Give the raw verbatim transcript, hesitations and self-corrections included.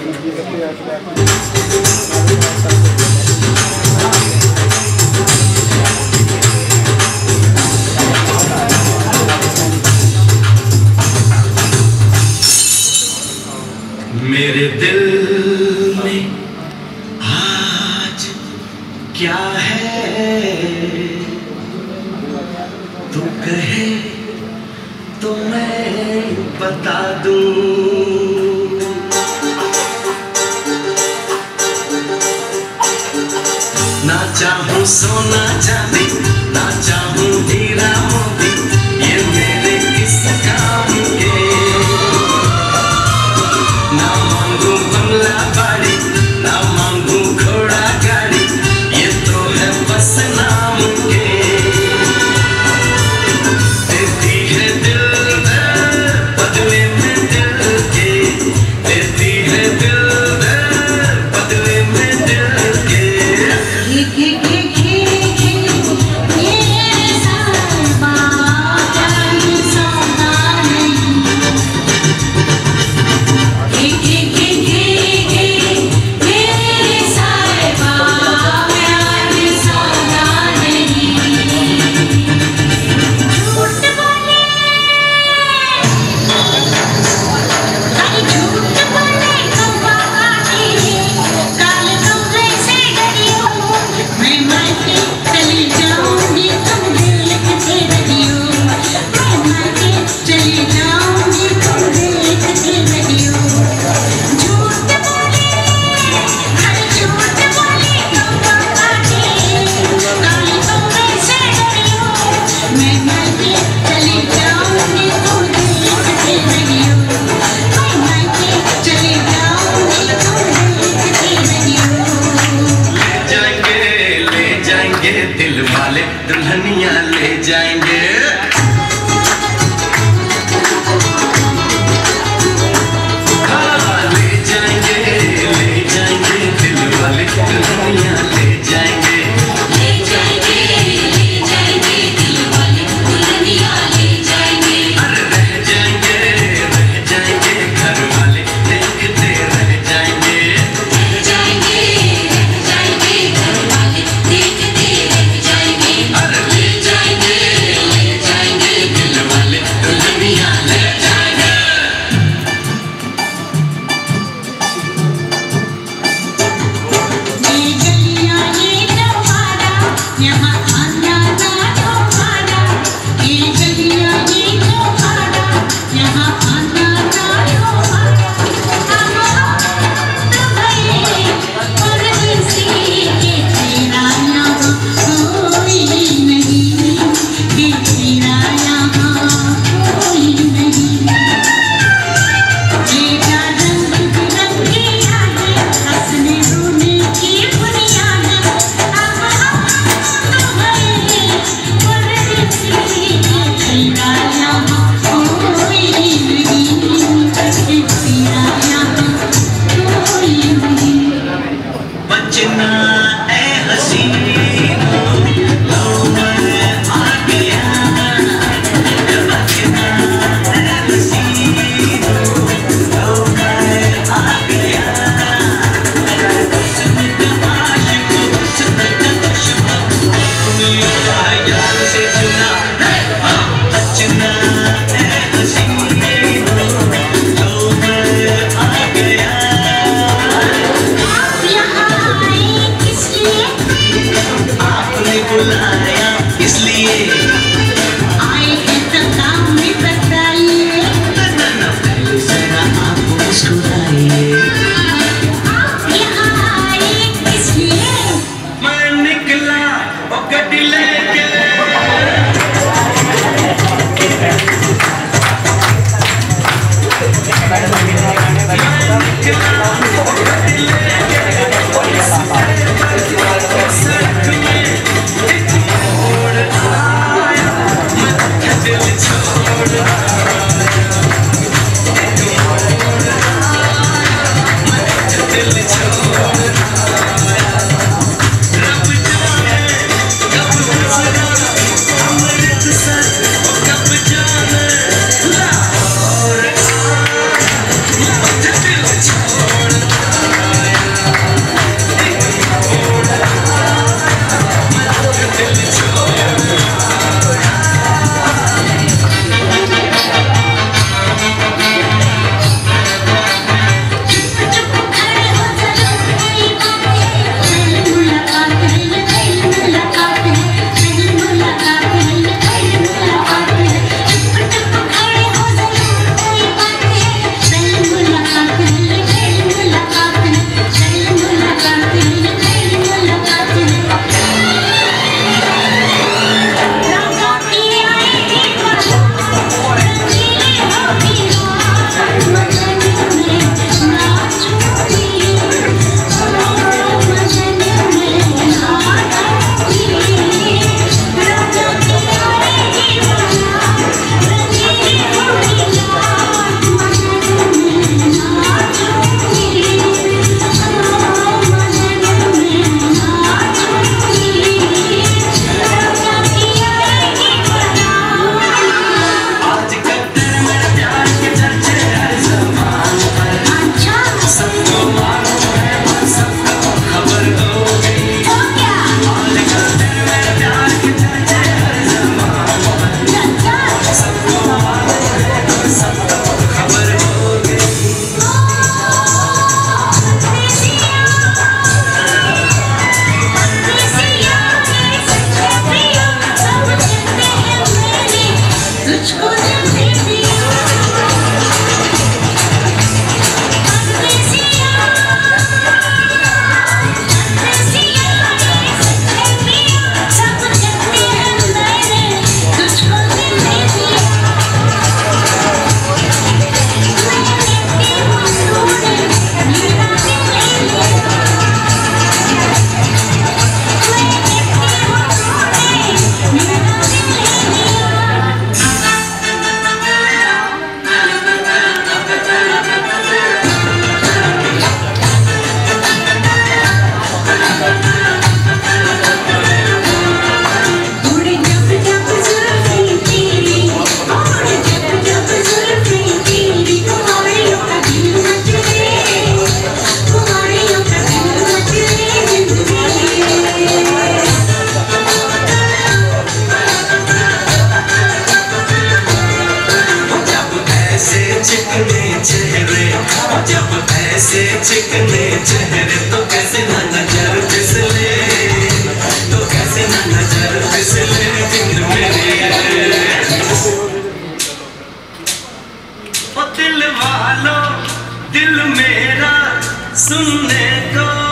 मेरे दिल में आज क्या है, तू कहे तो मैं बता दूं। ना चाहूं सोना चांदी, ना चाहूं हीरा मोती, ये मेरे किस काम के। ना मांगू बंगला बाड़ी, ना मांगू घोड़ा गाड़ी, ये तो है बस नाम के। देती है दिल दर बदले में दिल के, देती है दिल दर बदले में दिल के। दिल वाले दुल्हनिया ले जाएंगे, हाँ ले जाएंगे, ले जाएंगे दिल वाले दुल्हनिया ले जाएंगे, ले जाएंगे, ले जाएंगे दिल वाले दुल्हनिया ले जाएंगे। अरे रह जाएंगे, रह जाएंगे घर वाले देखते रह जाएंगे, रह जाएंगे, रह जाएंगे घर वाले देखते रह जाएंगे। अरे ले जाएंगे, ले जाएंगे दिल वाले दुल्हनिया ले जाएंगे। ये गलियां ये दरवाजा, यहाँ आना ना दोबारा। ये गलियां ये दरवाजा, यहाँ आना ना दोबारा। हम तुम्हारे परदेसी के तेरा यहाँ कोई नहीं, के तेरा यहाँ कोई नहीं। बेटा रंग बिरंगी यादें, हंसने रोने की बुनियादें। अब हम तुम्हारे परदेसी के तेरा यहाँ कोई नहीं, के तेरा यहाँ कोई नहीं। बचना ए हसीनो, लो मैं आ गया। बचना ए हसीनो, लो मैं आ गया। हुस्न का आशिक, हुस्न का दुश्मन, दुनिया यार से चुना है। बचना ए हसीनो, लो मैं आ गया। आप यहाँ आए किस लिए? आपने बुलाया इसलिए। आए हैं तो काम में बताइए। ना ना पहले जरा आप मुस्कुराइए। आप यहाँ आए किस लिए? मैं निकला ओ गड्डी लेके, मैं निकला ओ गड्डी लेके। सड़क में एक मोड़ आया, मैं दिल छोड़ आया। एक मोड़ आया, मैं दिल छोड़ आया। रब जाने कब गुजरा अमृतसर, ओ कब जाने लाहौर आया, मैं दिल छोड़ ऐसे चिकने चेहरे तो कैसे ना नजर फिसले, तो कैसे ना नजर फिसले दिल मेरे। ओ दिल वालों दिल मेरा सुनने को